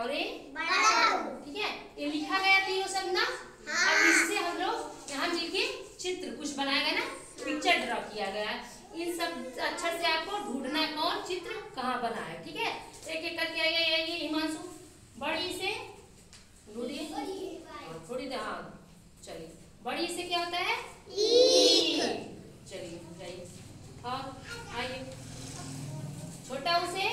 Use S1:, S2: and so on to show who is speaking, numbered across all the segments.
S1: और ए ठीक है, ये लिखा गया तीनों शब्द ना। अब इससे हम लोग यहाँ मिलके चित्र कुछ बनाया गया ना, पिक्चर ड्रॉ किया गया है। इन सब अक्षर से आपको ढूंढना है कौन चित्र कहाँ बना है। ठीक है, एक एक करके आइए। हिमांशु बड़ी से ढूंढिए, थोड़ी देर। हाँ चलिए, बड़ी से क्या होता है? ई। चलिए जाइए और आइए। छोटा उसे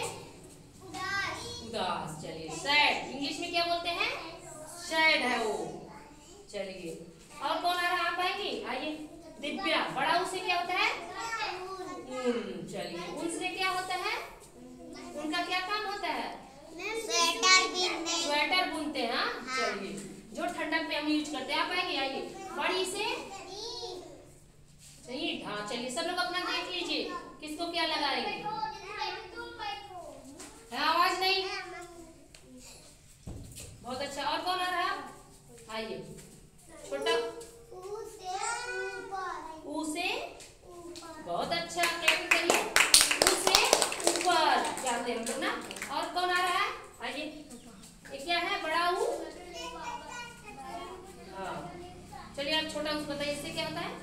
S1: उदास। चलिए सैड, इंग्लिश में क्या बोलते हैं? सैड है वो। चलिए और कौन आ रहा है? आप आएंगे, आइए। दिव्या, बड़ा उसे क्या होता है? चलिए, उनसे क्या होता है? उनका क्या काम होता है? स्वेटर बुनते हैं। हाँ चलिए, जो ठंडक में हम यूज करते हैं। आप आएंगे, आइए। बड़ी से ईंट। हाँ चलिए, सब लोग अपना देख लीजिए किसको क्या लगाएंगे। आवाज नहीं। बहुत अच्छा। और कौन आ रहा है? आइए। छोटा ऊ से, बहुत अच्छा, कैसे करिए? ऊ से ऊपर जाते हैं हम लोग ना। और कौन आ रहा है? आइए। ये क्या है? बड़ा ऊ। हाँ चलिए, आप छोटा ऊ बताइए, इससे क्या होता है?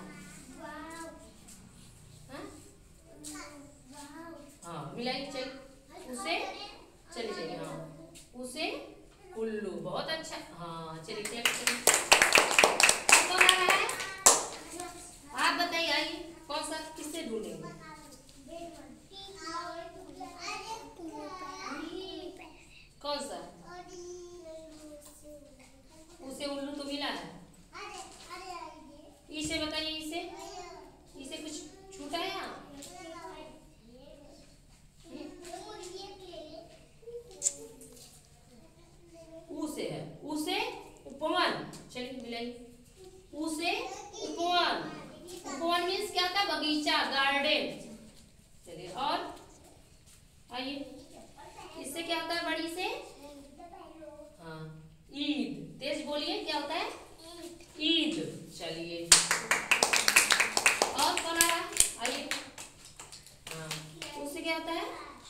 S1: हाँ मिलाइए। चलिए, उसे चलिए चलिए। हाँ उसे उल्लू। बहुत अच्छा। हाँ चलिए चलिए। कौन आ रहा है? आप बताइए, आइए। कौन सा, किससे ढूंढेंगे? कौन सा? उसे उल्लू तो मिला है। इसे बताइए, इसे कुछ छूटा है यहाँ? उसे है, उसे उपवन। चलिए मिलाइए। उसे उपवन। उपवन मीन्स क्या था? बगीचा, गार्डन। चलिए और आइए। इससे क्या होता है? बड़ी से हाँ ईद। तेज बोलिए, क्या होता है? ईद। चलिए और कौन आ रहा है? आइए। हाँ उससे क्या होता है?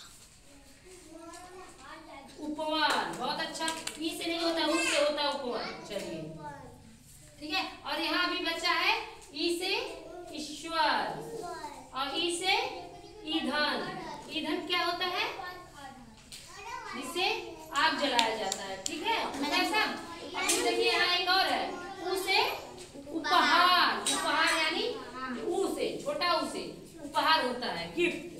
S1: उपवन। बहुत अच्छा। ई से नहीं होता, उससे होता है उपवन। चलिए ठीक है। और यहाँ अभी बच्चा है ई से ईश्वर और ई से ईंधन। ईंधन क्या होता है? जिससे आग जलाया जाता है। ठीक है सब। अभी देखिए यहाँ एक और है, ऊ से उपहार। उपहार यानी ऊ से, छोटा ऊ से उपहार होता है, गिफ्ट।